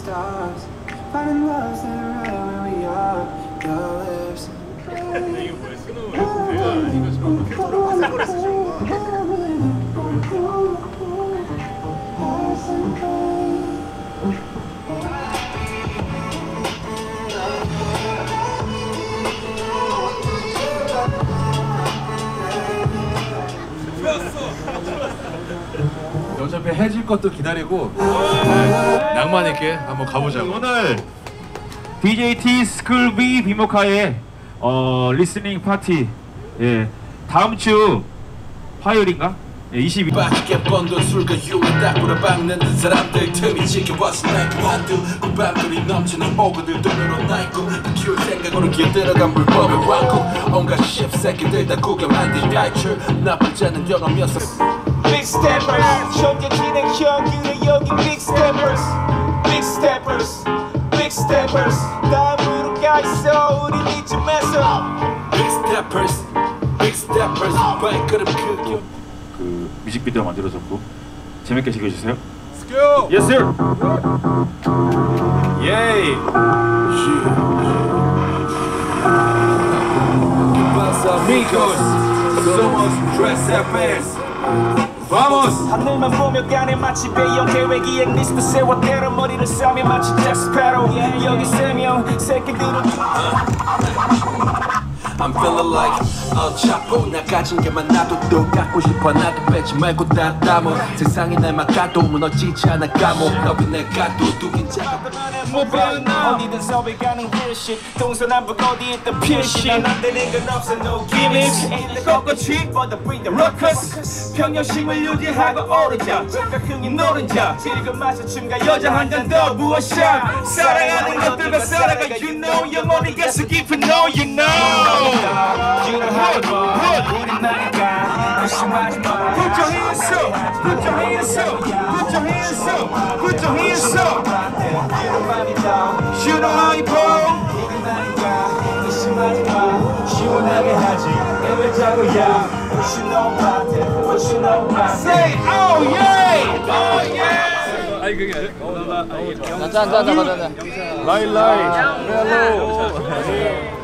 stars, finding loves that are right where we are. Your lips. 이게 뭐야? 스노우 내가 이거 좀 이렇게 돌아가서 좋은 거야. 어차피 해질 것도 기다리고 낭만 있게 한번 가보자고. 오늘 DJT 스쿨 B 비모카의 리스닝 파티, 예, 다음 주 화요일인가? 예, 22일. 밖에 번돈 술과 유혹에 딱 불어박는 사람들 틈이 지켜왔어 나이프 한두 그 밤들이 넘치는 호구들 돈으로 나이고 키울 생각으로 기어들어간 불법의 왕국 온갖 씹새끼들 다 구경한 뒤 탈출 나쁘지 않은 경험이었어. Big steppers 정해지는 형들은 여기 big steppers big steppers big steppers 다음으로 가있어 우린 이쯤에서 Big steppers big steppers 발걸음 크게 그 뮤직비디오 만들어줬고 재밌게 즐겨주세요. Let's go! Yes sir! 예이! Amigos somos tres steppers Vamos! 하늘만 보며 가네 마치 배영 계획 이행 리스트 세워 때려 머리를 싸며 마치 잭 스패로 여기 3명 새끼들은 I'm feeling like El Chapo 나 가진 게 많아도 또 갖고 싶어 나도 빼지 말고 다 담아 세상에 날 막아도 무너지지 않아 감옥 너비 내가 도둑인 자가 어디든 섭외 가는 real shit 동서남북 어디 있든 pure shit 안 되는 건 없어 no gimmicks Ain't the 꺾어치 but the bring the ruckus 평형심을 유지하고 오르자 즉각흥이 노른자 지금 마셔 춤과 여자 한 잔 더 부어샷 사랑하는 것들과 살아가 you know 영원히 가서 깊은 no you know You know how it goes 우린 나니까 의심하지 마 Put your hands up Put your hands up Put your hands up Put your hands up You know how it goes 우린 나니까 의심하지 마 시원하게 하지 해보자고야 What you know about it What you know about it Say oh yeah Oh yeah 아니 그게 아니라 짠. 라이 헬로